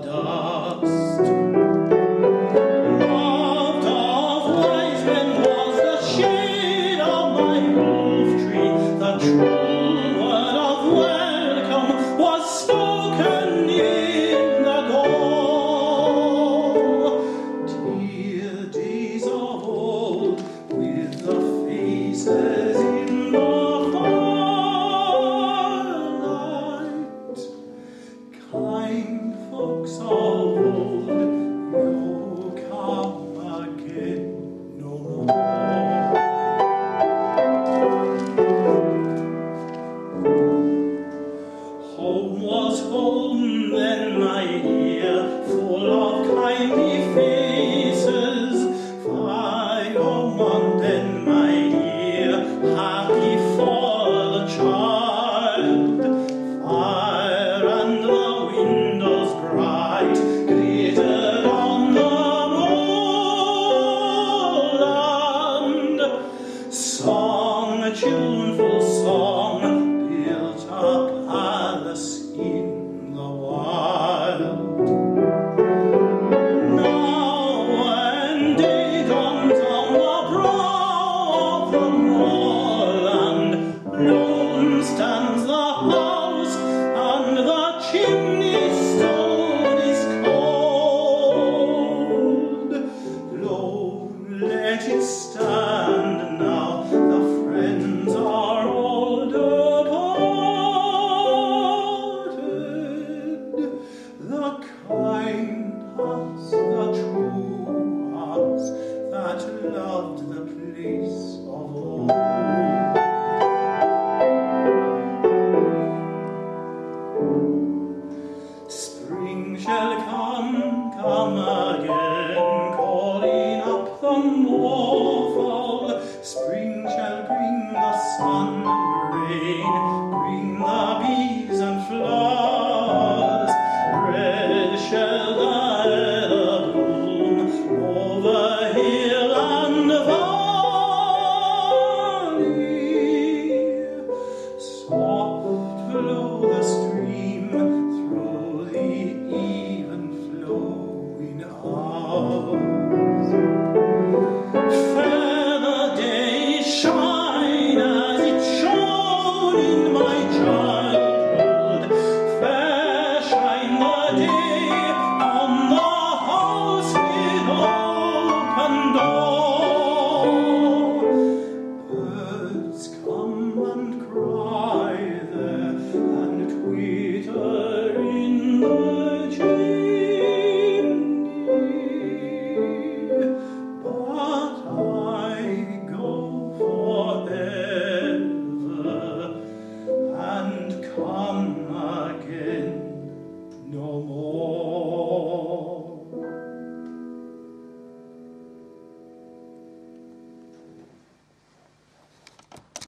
dust. Loved of wise men was the shade of my roof tree. The true word of welcome was spoken in the door. Dear days of old, with the faces in the firelight, kind folks of old, you'll come again no more. Home was home then, my dear, full of kindly faces. Fine home then, my dear,